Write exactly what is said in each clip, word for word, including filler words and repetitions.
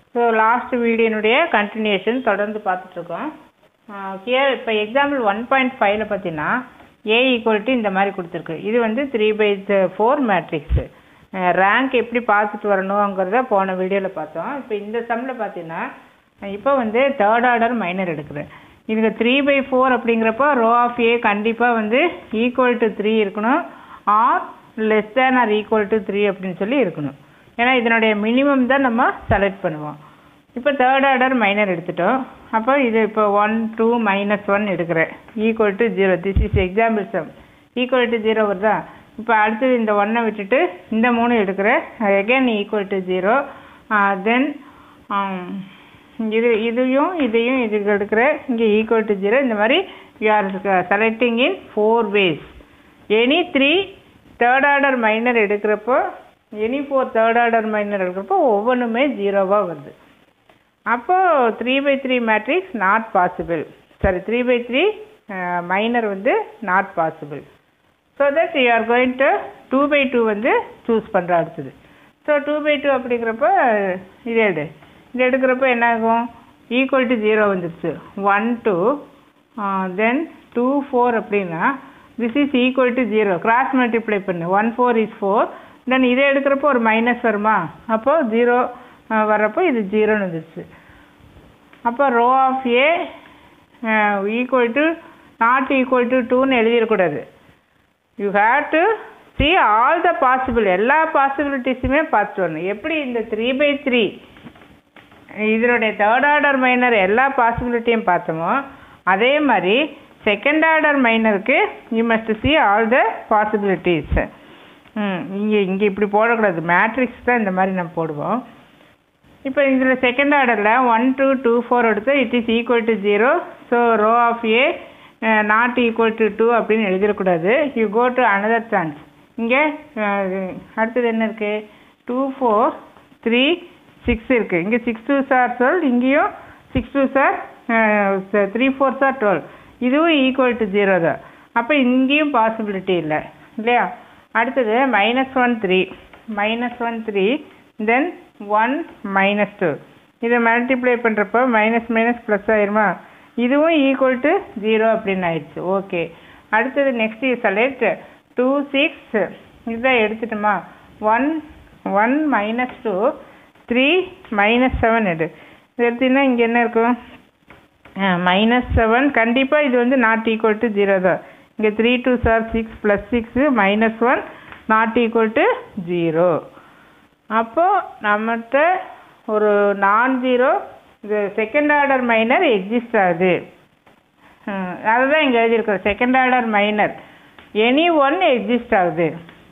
So last வீடியோனுடைய continuation தொடர்ந்து பார்த்துட்ருக்கோம். Here இப்போ எக்ஸாம்பிள் ஒன் பாயிண்ட் ஃபைவ்ல பார்த்தீங்கன்னா ஏ ஈக்குவல் டு இந்த மாதிரி கொடுத்துருக்கு. இது வந்து three by four matrix. Rank எப்படி பார்த்துட்டு வரணுங்கிறத போன வீடியோவில் பார்த்தோம். இப்போ இந்த சம்மில் பார்த்தீங்கன்னா இப்போ வந்து தேர்ட் ஆர்டர் மைனர் எடுக்கிறேன். இதுக்கு த்ரீ பை ஃபோர் அப்படிங்கிறப்போ ரோ ஆஃப் ஏ கண்டிப்பாக வந்து ஈக்குவல் டு த்ரீ இருக்கணும், or less than or equal to three அப்படின்னு சொல்லி இருக்கணும். ஏன்னா இதனுடைய மினிமம் தான் நம்ம செலக்ட் பண்ணுவோம். இப்போ தேர்ட் ஆர்டர் மைனர் எடுத்துட்டோம். அப்போ இது இப்போ ஒன் டூ மைனஸ் ஒன் எடுக்கிறேன் equal to zero. This is example sum. Equal to zero வருதா? இப்போ அடுத்தது இந்த ஒன்னை விட்டுட்டு இந்த மூணு எடுக்கிறேன், again equal to zero. Then இது இதையும் இதையும் இதுக்கு எடுக்கிறேன், இங்கே ஈக்குவல் டு ஜீரோ. இந்த மாதிரி you are selecting in four ways. Any three third order minor எடுக்கிறப்போ any four third order minor எடுக்கிறப்போ ஒவ்வொன்றுமே ஜீரோவாக வருது. அப்போது three by three matrix not possible. Sorry, three by three minor வந்து not possible. So that you are going to two by two வந்து choose பண்ணுற அடுத்தது. ஸோ டூ பை டூ அப்படிங்கிறப்ப இது எடு இது எடுக்கிறப்ப என்ன ஆகும்? ஈக்குவல் டு ஜீரோ வந்துடுச்சு. One two then two four அப்படின்னா this is equal to zero. Cross multiply பண்ணு. One four is four. Then இதை எடுக்கிறப்போ ஒரு மைனஸ் வருமா? அப்போது ஜீரோ வர்றப்போ இது ஜீரோன்னு வந்துடுச்சு. அப்போ row of A equal to not equal to டூன்னு எழுதிடக்கூடாது. You have to see all the possible, எல்லா பாசிபிலிட்டிஸுமே பார்த்துட்டு வரணும். எப்படி இந்த த்ரீ பை த்ரீ இதனுடைய தேர்ட் ஆர்டர் மைனர் எல்லா பாசிபிலிட்டியும் பார்த்தோமோ அதே மாதிரி செகண்ட் ஆர்டர் மைனருக்கு you must see all the possibilities. ம் இங்கே இங்கே இப்படி போடக்கூடாது, மேட்ரிக்ஸ் தான் இந்த மாதிரி நம்ம போடுவோம். இப்போ இதில் செகண்ட் ஆர்டரில் ஒன் டூ டூ ஃபோர் எடுத்து it is equal to zero. So row of A not equal to two அப்படின்னு எழுதிடக்கூடாது. You go to another chance. இங்கே அடுத்தது என்ன இருக்குது? டூ ஃபோர் த்ரீ சிக்ஸ் இருக்குது. இங்கே சிக்ஸ் டூ சார் டுவெல், இங்கேயும் six twos are three fours are twelve. இதுவும் ஈக்குவல் டு ஜீரோ தான். அப்போ இங்கேயும் பாசிபிலிட்டி இல்லை இல்லையா? அடுத்தது minus one three minus one three then one minus two. இதை மல்டிப்ளை பண்ணுறப்போ மைனஸ் மைனஸ் ப்ளஸ் ஆயிருமா? இதுவும் ஈக்குவல் டு ஜீரோ அப்படின்னு ஆயிடுச்சு. ஓகே. அடுத்தது நெக்ஸ்ட் செலக்ட் டூ சிக்ஸ். இதுதான் எடுத்துட்டோமா? One one minus two three minus seven எடு. இது எடுத்தீங்கன்னா இங்கே என்ன இருக்கும்? Minus seven. கண்டிப்பாக இது வந்து நாட் ஈக்குவல் டு ஜீரோ தான். இங்கே three twos are six plus six minus one not equal to zero. அப்போது நம்மகிட்ட ஒரு நான் ஜீரோ இது செகண்ட் ஆர்டர் மைனர் எக்ஸிஸ்ட் ஆகுது. அதுதான் இங்கே எழுதியிருக்கிறோம். Second order minor any one exist ஆகுது.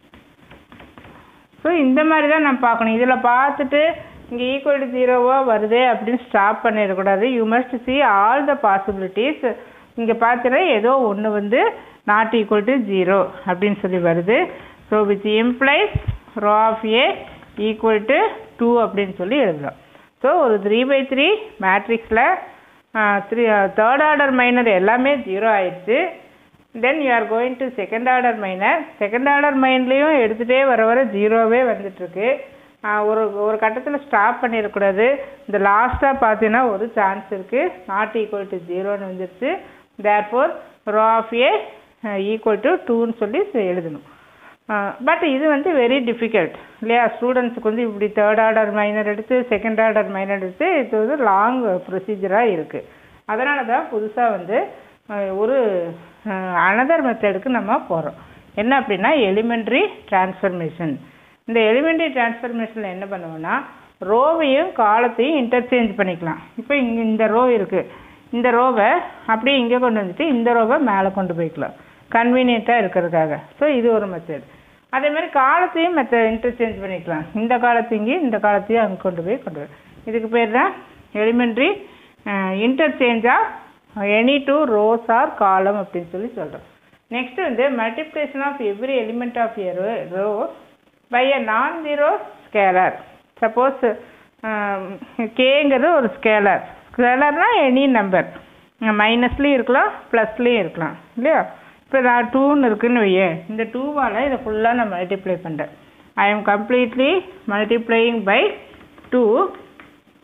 ஸோ இந்த மாதிரி தான் நம்ம பார்க்கணும். இதில் பார்த்துட்டு இங்கே ஈக்குவல் டு ஜீரோவாக வருது அப்படின்னு ஸ்டாப் பண்ணிடக்கூடாது. You must see all the possibilities. இங்கே பார்த்துட்டு ஏதோ ஒன்று வந்து நாட் ஈக்குவல் டு ஜீரோ அப்படின்னு சொல்லி வருது. So which implies row of A equal to two அப்படின்னு சொல்லி எழுதலாம். ஸோ ஒரு த்ரீ பை த்ரீ மேட்ரிக்ஸில் த்ரீ தேர்ட் ஆர்டர் மைனர் எல்லாமே ஜீரோ ஆயிடுச்சு. Then you are going to second order minor. Second order மைன்லேயும் எடுத்துகிட்டே வர வர ஜீரோவே வந்துட்டுருக்கு. ஒரு ஒரு கட்டத்தில் ஸ்டாப் பண்ணிடக்கூடாது. இந்த லாஸ்ட்டாக பார்த்தீங்கன்னா ஒரு சான்ஸ் இருக்குது, நாட் ஈக்குவல் டு ஜீரோன்னு வந்துடுச்சு. Therefore row of A equal to டூன்னு சொல்லி எழுதணும். பட் இது வந்து வெரி டிஃபிகல்ட் இல்லையா? ஸ்டூடெண்ட்ஸுக்கு வந்து இப்படி தேர்ட் ஆர்டர் மைனர் எடுத்து செகண்ட் ஆர்டர் மைனர் எடுத்து இது வந்து லாங் ப்ரொசீஜராக இருக்குது. அதனால தான் புதுசாக வந்து ஒரு அனதர் மெத்தடுக்கு நம்ம போகிறோம். என்ன அப்படின்னா எலிமெண்ட்ரி டிரான்ஸ்ஃபர்மேஷன். இந்த எலிமெண்ட்ரி டிரான்ஸ்ஃபர்மேஷனில் என்ன பண்ணுவோன்னா ரோவையும் காலத்தையும் இன்டர்சேஞ்ச் பண்ணிக்கலாம். இப்போ இங்கே இந்த ரோ இருக்குது, இந்த ரோவை அப்படியே இங்கே கொண்டு வந்துட்டு இந்த ரோவை மேலே கொண்டு போய்க்கலாம் கன்வீனியண்ட்டாக இருக்கிறதுக்காக. ஸோ இது ஒரு மெத்தட். அதேமாதிரி காலத்தையும் மெத்த இன்டர்சேஞ்ச் பண்ணிக்கலாம். இந்த காலத்தையும் இங்கே இந்த காலத்தையும் அங்கே கொண்டு போய் கொண்டு போய் இதுக்கு பேர் தான் elementary interchange of any two rows or column அப்படின்னு சொல்லி சொல்கிறோம். நெக்ஸ்ட் வந்து multiplication of every element of a row by a non zero scalar. Suppose கேங்கிறது ஒரு ஸ்கேலர். ஸ்கேலர்னால் எனி நம்பர், மைனஸ்லேயும் இருக்கலாம் ப்ளஸ்லேயும் இருக்கலாம் இல்லையா? இப்போ நான் டூன்னு இருக்குன்னு வையே, இந்த டூவால் இதை ஃபுல்லாக நான் மல்டிப்ளை பண்ணுறேன். I am completely multiplying by two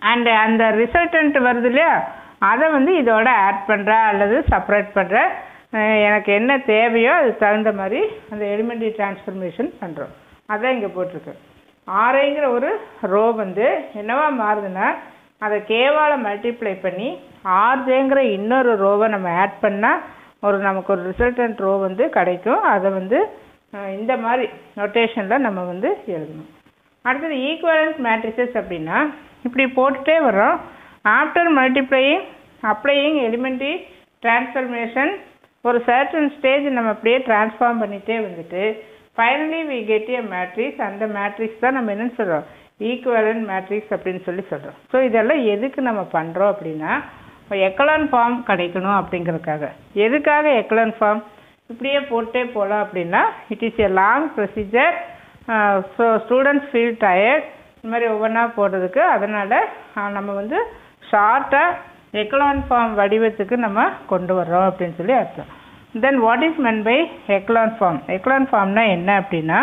and அந்த ரிசல்டன்ட் வருது இல்லையா, அதை வந்து இதோட ஆட் பண்ணுற அல்லது செப்பரேட் பண்ணுற, எனக்கு என்ன தேவையோ அதுக்கு தகுந்த மாதிரி அந்த எலிமெண்ட்ரி டிரான்ஸ்ஃபர்மேஷன் பண்ணுறோம். அதான் இங்கே போட்டிருக்கு. ஆரைங்கிற ஒரு ரோ வந்து என்னவா மாறுதுன்னா, அதை கேவால் மல்டிப்ளை பண்ணி ஆர்ஜேங்கிற இன்னொரு ரோவை நம்ம ஆட் பண்ணால் ஒரு நமக்கு ஒரு ரிசல்டன்ட் ரோ வந்து கிடைக்கும். அதை வந்து இந்த மாதிரி நொட்டேஷனில் நம்ம வந்து எழுதணும். அடுத்தது ஈக்குவலன்ஸ் மேட்ரிசஸ் அப்படின்னா இப்படி போட்டுகிட்டே வரோம். After multiplying applying elementary transformation ஒரு சர்டன் ஸ்டேஜ் நம்ம அப்படியே டிரான்ஸ்ஃபார்ம் பண்ணிகிட்டே வந்துட்டு finally we get a matrix. அந்த மேட்ரிக்ஸ் தான் நம்ம என்னென்னு சொல்கிறோம், ஈக்குவலன்ட் மேட்ரிக்ஸ் அப்படின்னு சொல்லி சொல்கிறோம். ஸோ இதெல்லாம் எதுக்கு நம்ம பண்ணுறோம் அப்படின்னா, இப்போ எக்கலான் ஃபார்ம் கிடைக்கணும் அப்படிங்கிறதுக்காக. எதுக்காக எக்கலான் ஃபார்ம் இப்படியே போட்டே போகலாம் அப்படின்னா, it is a long procedure. So students feel tired இந்த மாதிரி ஒவ்வொன்றா போடுறதுக்கு. அதனால் நம்ம வந்து ஷார்ட்டாக எக்கலான் ஃபார்ம் வடிவத்துக்கு நம்ம கொண்டு வர்றோம் அப்படின்னு சொல்லி அர்த்தம். Then what is meant by echelon form? Echelon ஃபார்ம்னா என்ன அப்படின்னா,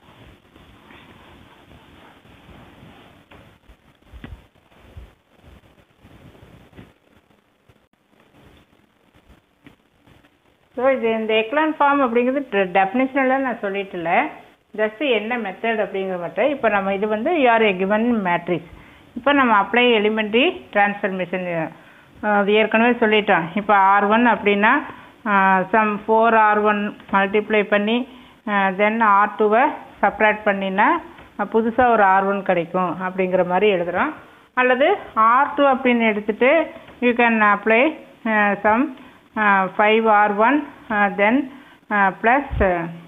ஸோ இது இந்த எக்கலான் ஃபார்ம் அப்படிங்கிறது டெஃபினிஷனெல்லாம் நான் சொல்லிட்டுல, ஜஸ்ட் என்ன மெத்தட் அப்படிங்கிற மட்டும். இப்போ நம்ம இது வந்து யூஆர் ஏ கிவன் மேட்ரிக்ஸ். இப்போ நம்ம அப்ளை எலிமெண்ட்ரி டிரான்ஸ்ஃபர்மேஷன் அது ஏற்கனவே சொல்லிட்டோம். இப்போ ஆர் ஒன் அப்படின்னா some four R one multiply பண்ணி தென் ஆர் டூவை செப்ரேட் பண்ணினா புதுசாக ஒரு ஆர் ஒன் கிடைக்கும் அப்படிங்கிற மாதிரி எழுதுகிறோம். அல்லது ஆர் டூ அப்படின்னு எடுத்துகிட்டு you can apply some five R one then plus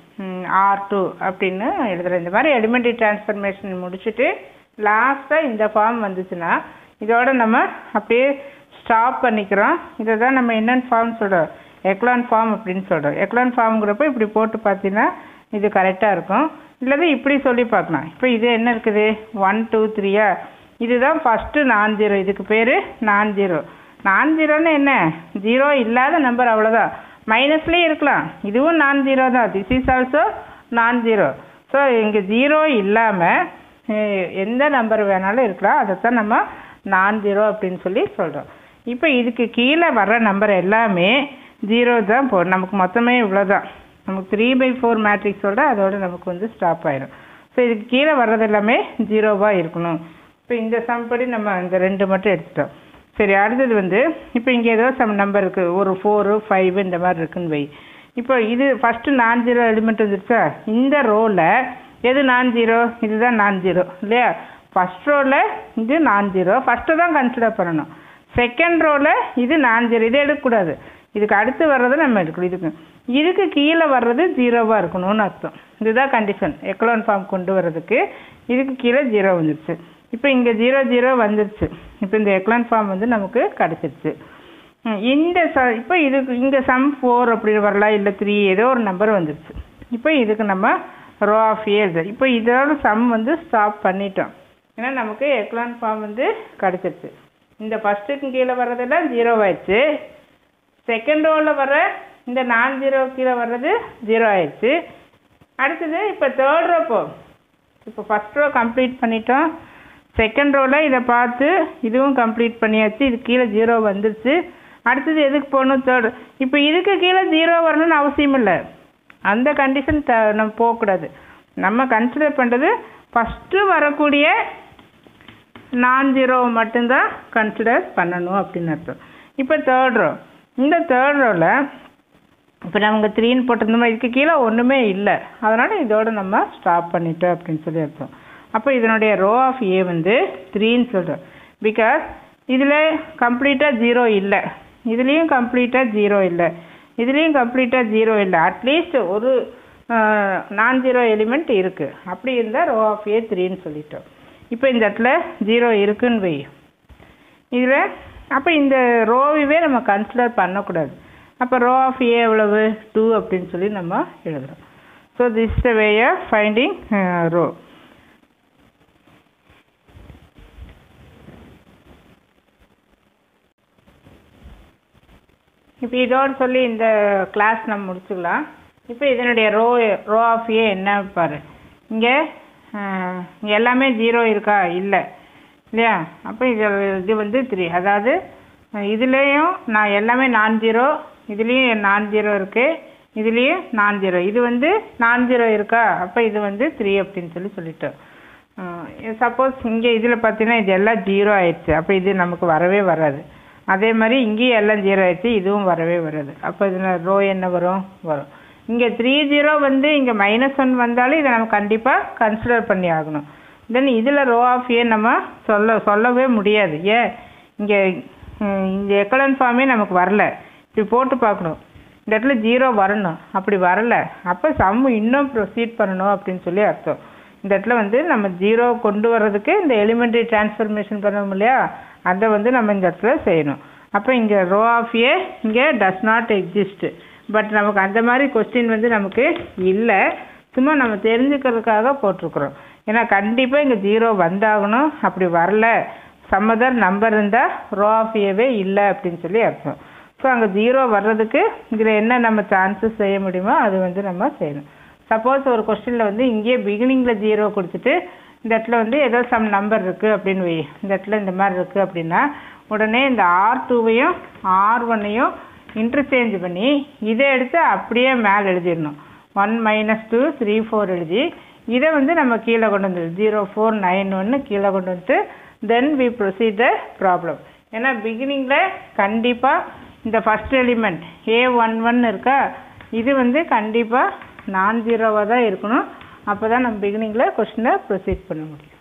R two அப்படின்னு எழுதுகிறோம். இந்த மாதிரி எலிமெண்ட்ரி டிரான்ஸ்ஃபர்மேஷன் முடிச்சுட்டு லாஸ்ட்டாக இந்த ஃபார்ம் வந்துச்சுன்னா இதோட நம்ம அப்படியே ஸ்டாப் பண்ணிக்கிறோம். இதை தான் நம்ம என்னென்னு ஃபார்ம் சொல்கிறோம், எக்லான் ஃபார்ம் அப்படின்னு சொல்கிறோம். எக்லான் ஃபார்ம்ங்கிறப்ப இப்படி போட்டு பார்த்தீங்கன்னா இது கரெக்டாக இருக்கும். இல்லது இப்படி சொல்லி பார்க்கலாம். இப்போ இது என்ன இருக்குது, ஒன் டூ த்ரீயா, இதுதான் ஃபஸ்ட்டு நான் ஜீரோ. இதுக்கு பேர் நான் ஜீரோ. நான் ஜீரோன்னு என்ன, ஜீரோ இல்லாத நம்பர், அவ்வளோதான். மைனஸ்லேயே இருக்கலாம், இதுவும் நான் ஜீரோ தான். This is also non zero. So இங்கே ஜீரோ இல்லாமல் எந்த நம்பர் வேணாலும் இருக்கலாம். அதைத்தான் நம்ம நான் ஜீரோ அப்படின்னு சொல்லி சொல்கிறோம். இப்போ இதுக்கு கீழே வர்ற நம்பர் எல்லாமே ஜீரோ தான் போ, நமக்கு மொத்தமே இவ்வளோ தான். நமக்கு த்ரீ பை ஃபோர் மேட்ரிக்ஸோட அதோட நமக்கு வந்து ஸ்டாப் ஆயிடும். ஸோ இதுக்கு கீழே வர்றது எல்லாமே ஜீரோவாக இருக்கணும். இப்போ இந்த சம் படி நம்ம இந்த ரெண்டு மட்டும் எடுத்துட்டோம். சரி, அடுத்தது வந்து இப்போ இங்கே ஏதோ சம் நம்பர் இருக்குது, ஒரு ஃபோரு ஃபைவ் இந்த மாதிரி இருக்குன்னு வை. இப்போ இது ஃபஸ்ட்டு நான் ஜீரோ எலிமெண்ட் வந்துருச்சா, இந்த ரோவில் எது நான் ஜீரோ, இதுதான் நான் ஜீரோ இல்லையா. ஃபஸ்ட் ரோவில் இது நான் ஜீரோ, ஃபஸ்ட்டு தான் கன்சிடர் பண்ணணும். செகண்ட் ரோவில் இது நான் ஜீரோ, இதை எடுக்கக்கூடாது. இதுக்கு அடுத்து வர்றது நம்ம எடுக்கணும். இதுக்கு இதுக்கு கீழே வர்றது ஜீரோவாக இருக்கணும்னு அர்த்தம். இதுதான் கண்டிஷன் எக்கலான் ஃபார்ம் கொண்டு வர்றதுக்கு. இதுக்கு கீழே ஜீரோ வந்துடுச்சு. இப்போ இங்கே ஜீரோ ஜீரோ வந்துடுச்சு. இப்போ இந்த எக்கலான் ஃபார்ம் வந்து நமக்கு கிடச்சிருச்சு. இந்த ச இப்போ இதுக்கு இங்கே சம் ஃபோர் அப்படி வரலாம், இல்லை த்ரீ ஏதோ ஒரு நம்பர் வந்துடுச்சு. இப்போ இதுக்கு நம்ம ரோ ஆஃப் ஏ. இப்போ இதோட சம் வந்து ஸ்டாப் பண்ணிட்டோம். ஏன்னா நமக்கு எக்கலான் ஃபார்ம் வந்து கிடச்சிருச்சு. இந்த ஃபஸ்ட்டுக்கு கீழே வர்றதெல்லாம் ஜீரோ ஆயிடுச்சு. செகண்ட் ரோவில் வர்ற இந்த நான் ஜீரோ கீழே வர்றது ஜீரோ ஆயிடுச்சு. அடுத்தது இப்போ தேர்ட் ரோ போ. இப்போ ஃபஸ்ட் ரோ கம்ப்ளீட் பண்ணிட்டோம். செகண்ட் ரோவில் இதை பார்த்து இதுவும் கம்ப்ளீட் பண்ணியாச்சு. இது கீழே ஜீரோ வந்துடுச்சு. அடுத்தது எதுக்கு போகணும், தேர்டு. இப்போ இதுக்கு கீழே ஜீரோ வரணும்னு அவசியம் இல்லை. அந்த கண்டிஷன் த நம்ம போகக்கூடாது. நம்ம கன்சிடர் பண்ணுறது ஃபஸ்ட்டு வரக்கூடிய நான் ஜீரோவை மட்டும்தான் கன்சிடர் பண்ணணும் அப்படின்னு அர்த்தம். இப்போ தேர்ட் ரோ, இந்த தேர்ட் ரோவில் இப்போ நமக்கு த்ரீன்னு போட்டிருந்தோம்னா இதுக்கு கீழே ஒன்றுமே இல்லை. அதனால் இதோடு நம்ம ஸ்டாப் பண்ணிட்டோம் அப்படின்னு சொல்லி அர்த்தம். அப்போ இதனுடைய ரோ ஆஃப் ஏ வந்து த்ரீன்னு சொல்கிறோம். பிகாஸ் இதில் கம்ப்ளீட்டாக ஜீரோ இல்லை, இதுலேயும் கம்ப்ளீட்டாக ஜீரோ இல்லை, இதுலேயும் கம்ப்ளீட்டாக ஜீரோ இல்லை. அட்லீஸ்ட் ஒரு நான் ஜீரோ எலிமெண்ட் இருக்குது. அப்படி இருந்தால் ரோ ஆஃப் ஏ த்ரீன்னு சொல்லிட்டோம். இப்போ இந்த இடத்துல ஜீரோ இருக்குன்னு வை இதில். அப்போ இந்த ரோவையே நம்ம கன்சிடர் பண்ணக்கூடாது. அப்போ ரோ ஆஃப் ஏ எவ்வளவு, டூ அப்படின்னு சொல்லி நம்ம எழுதுகிறோம். So this is the way of finding row. இப்போ இதோடு சொல்லி இந்த கிளாஸ் நம்ம முடிச்சுக்கலாம். இப்போ இதனுடைய ரோ ரோ ஆஃப் ஏ என்ன பாரு. இங்கே இங்கே எல்லாமே ஜீரோ இருக்கா, இல்லை. இல்லையா? அப்போ இது இது வந்து த்ரீ, அதாவது இதுலேயும் நான் எல்லாமே நான் ஜீரோ, இதுலேயும் நான் ஜீரோ இருக்குது, இதுலேயும் நான் ஜீரோ, இது வந்து நான் ஜீரோ இருக்கா, அப்போ இது வந்து த்ரீ அப்படின்னு சொல்லி சொல்லிட்டோம். சப்போஸ் இங்கே இதில் பார்த்தீங்கன்னா இது எல்லாம் ஜீரோ ஆயிடுச்சு, அப்போ இது நமக்கு வரவே வராது. அதே மாதிரி இங்கேயும் எல்லாம் ஜீரோ ஆயிடுச்சு, இதுவும் வரவே வராது. அப்போ இதில் ரோ என்ன வரும் வரும் இங்கே த்ரீ ஜீரோ வந்து இங்கே மைனஸ் ஒன் வந்தாலும் இதை நம்ம கண்டிப்பாக கன்சிடர் பண்ணி ஆகணும். தென் இதில் ரோ ஆஃப் ஏ நம்ம சொல்ல சொல்லவே முடியாது. ஏன் இங்கே இந்த எக்கலன் ஃபார்மே நமக்கு வரல, இப்படி போட்டு பார்க்கணும், இந்த இடத்துல ஜீரோ வரணும், அப்படி வரல, அப்போ சம்மு இன்னும் ப்ரொசீட் பண்ணணும் அப்படின்னு சொல்லி அர்த்தம். இந்த இடத்துல வந்து நம்ம ஜீரோ கொண்டு வர்றதுக்கு இந்த எலிமெண்ட்ரி டிரான்ஸ்ஃபர்மேஷன் பண்ணோம் இல்லையா, அதை வந்து நம்ம இந்த இடத்துல செய்யணும். அப்போ இங்கே ரோ ஆஃப் ஏ இங்கே டஸ் நாட் எக்ஸிஸ்ட். பட் நமக்கு அந்த மாதிரி கொஸ்டின் வந்து நமக்கு இல்லை, சும்மா நம்ம தெரிஞ்சுக்கிறதுக்காக போட்டிருக்குறோம். ஏன்னா கண்டிப்பாக இங்கே ஜீரோ வந்தாகணும், அப்படி வரல சம்மதர் நம்பர் இருந்தால் ரோ ஆஃப் ஏவே இல்லை அப்படின்னு சொல்லி அர்த்தம். ஸோ அங்கே ஜீரோ வர்றதுக்கு இதில் என்ன நம்ம சான்சஸ் செய்ய முடியுமோ அது வந்து நம்ம செய்யணும். சப்போஸ் ஒரு கொஸ்டினில் வந்து இங்கேயே பிகினிங்கில் ஜீரோ கொடுத்துட்டு இந்த இடத்துல வந்து ஏதோ சம் நம்பர் இருக்குது அப்படின்னு வை, இந்த இடத்துல இந்த மாதிரி இருக்குது அப்படின்னா உடனே இந்த ஆர் டூவையும் ஆர் ஒன்னையும் இன்டர்சேஞ்ச் பண்ணி இதை எடுத்து அப்படியே மேலே எழுதிடணும். One minus two three four எழுதி இதை வந்து நம்ம கீழே கொண்டு வந்து ஜீரோ ஃபோர் நைன் ஒன்று கீழே கொண்டு வந்துட்டு then we proceed the problem. ஏன்னா பிகினிங்கில் கண்டிப்பாக இந்த first element A one one இருக்கா, இது வந்து கண்டிப்பாக நான் ஜீரோவாக தான் இருக்கணும். அப்போ தான் நம்ம பிகினிங்கில் கொஸ்டினை ப்ரொசீட் பண்ண முடியும்.